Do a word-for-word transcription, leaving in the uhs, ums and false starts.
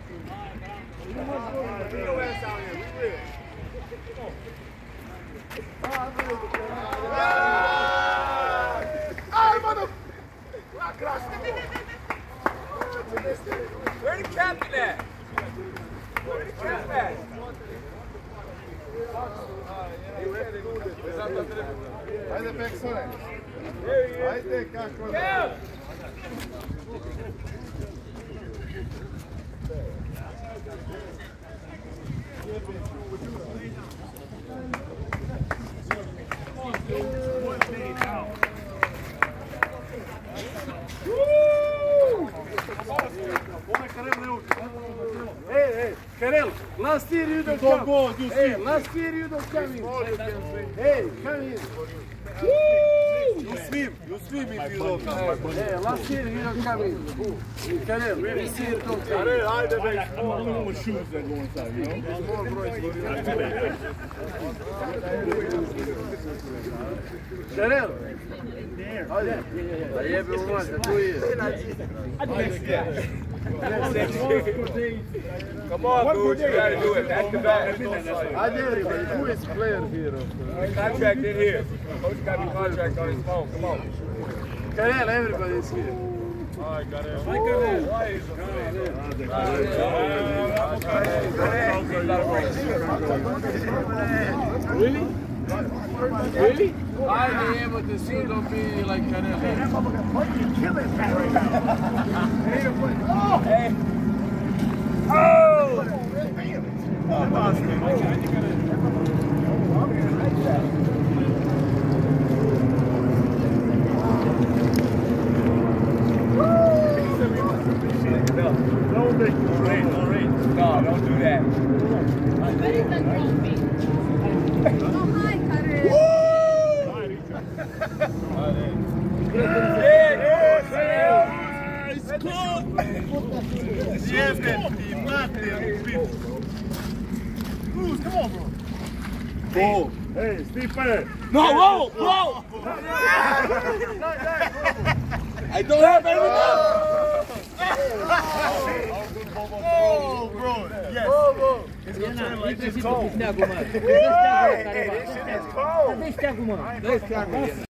Where the captain at? Where the captain at? Ajde, Peksone. Ajde, kako je? Hey, hey, Karel, last year you don't come. Go, you Hey, swim. last year you don't come in. Hey, come in. You swim, you swim if you don't come. Hey, last year you don't come in. Karel, this year don't come in. Ajde, Bek. I'm a little with shoes that go inside, you know? Karel. Hadi. Baie bir olmaz, tu je. Come on, dude, you gotta do it. Back to back. Hadi everybody, who is player here? Contract in here. Coach got the contract on his phone. Come on. Karel, everybody is here. Alright, got it. Really? Really? I be able to see, don't be like Karel. Hey. Oh! No rain, no rain, no rain. No, don't do that. Where is that trophy? Oh, hi, Karel. Yeah, It's cold! Jebem ti, mater, Cruz, come on, bro. Oh, hey, Stipe! No, whoa, whoa! I don't have any Oh, bro, yes. Oh, bro. It's gonna turn like this cold. Hey, this shit is cold.